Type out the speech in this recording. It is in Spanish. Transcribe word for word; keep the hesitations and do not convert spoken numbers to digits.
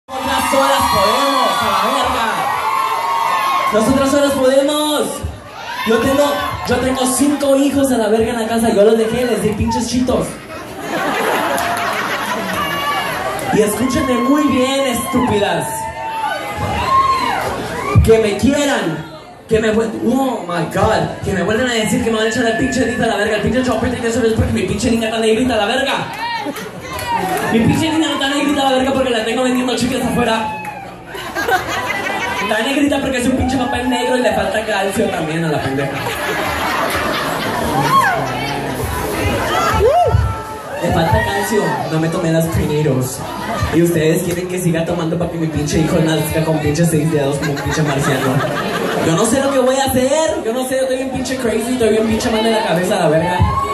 Nosotras solas podemos, a la verga. Nosotras solas podemos. Yo tengo, yo tengo cinco hijos a la verga en la casa. Yo los dejé, les di pinches chitos. Y escúchenme muy bien, estúpidas. Que me quieran. Que me vuelvan, oh my god, que me vuelvan a decir que me van a echar al pinche Edith a la verga. El pinche chopper tiene que ser porque mi pinche niña está negrita a la verga. Mi pinche niña no está negrita a la verga porque la tengo vendiendo chicas afuera. Está negrita porque es un pinche papel negro y le falta calcio también a la pendeja. Le falta calcio, no me tomé las prenitos. Y ustedes quieren que siga tomando para que mi pinche hijo nazca con pinches seis dedos como un pinche marciano. Yo no sé lo que voy a hacer, yo no sé, yo estoy bien pinche crazy, estoy bien pinche mal de la cabeza, la verga.